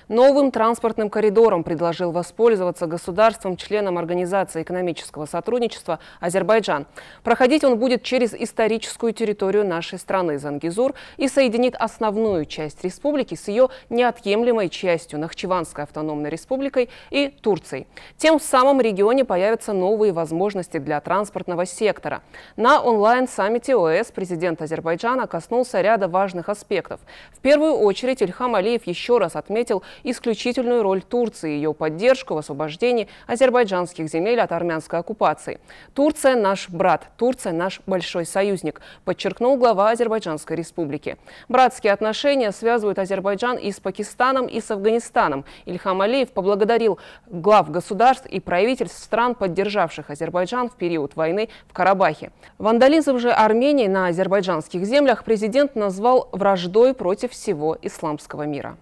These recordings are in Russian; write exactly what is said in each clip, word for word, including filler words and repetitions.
Новым транспортным коридором предложил воспользоваться государством-членом Организации экономического сотрудничества Азербайджан. Проходить он будет через историческую территорию нашей страны Зангезур и соединит основную часть республики с ее неотъемлемой частью Нахчеванской автономной республикой и Турцией. Тем самым в регионе появятся новые возможности для транспортного сектора. На онлайн-саммите ОЭС президент Азербайджана коснулся ряда важных аспектов. В первую очередь Ильхам Алиев еще раз отметил исключительную роль Турции и ее поддержку в освобождении азербайджанских земель от армянской оккупации. «Турция – наш брат, Турция – наш большой союзник», подчеркнул глава Азербайджанской республики. Братские отношения связывают Азербайджан и с Пакистаном, и с Афганистаном. Ильхам Алиев поблагодарил глав государств и правительств стран, поддержавших Азербайджан в период войны в Карабахе. Вандализм же Армении на азербайджанских землях президент назвал враждой против всего исламского мира.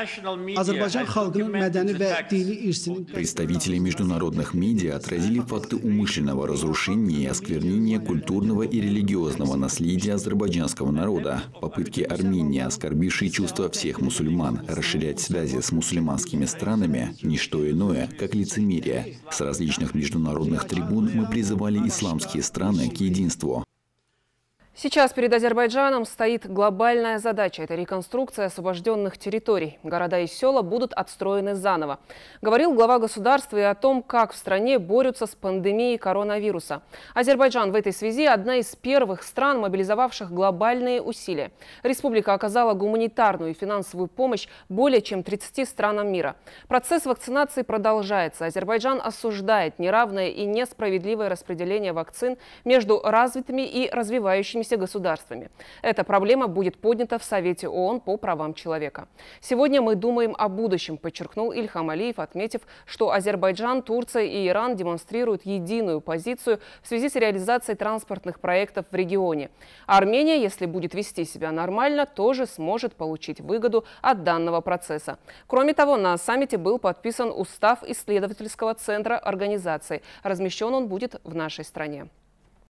Представители международных медиа отразили факты умышленного разрушения и осквернения культурного и религиозного наследия азербайджанского народа, попытки Армении, оскорбившей чувства всех мусульман, расширять связи с мусульманскими странами – ничто иное, как лицемерие. С различных международных трибун мы призывали исламские страны к единству. Сейчас перед Азербайджаном стоит глобальная задача – это реконструкция освобожденных территорий. Города и села будут отстроены заново. Говорил глава государства и о том, как в стране борются с пандемией коронавируса. Азербайджан в этой связи – одна из первых стран, мобилизовавших глобальные усилия. Республика оказала гуманитарную и финансовую помощь более чем тридцати странам мира. Процесс вакцинации продолжается. Азербайджан осуждает неравное и несправедливое распределение вакцин между развитыми и развивающимися государствами. Эта проблема будет поднята в Совете ООН по правам человека. Сегодня мы думаем о будущем, подчеркнул Ильхам Алиев, отметив, что Азербайджан, Турция и Иран демонстрируют единую позицию в связи с реализацией транспортных проектов в регионе. Армения, если будет вести себя нормально, тоже сможет получить выгоду от данного процесса. Кроме того, на саммите был подписан устав исследовательского центра организации. Размещен он будет в нашей стране.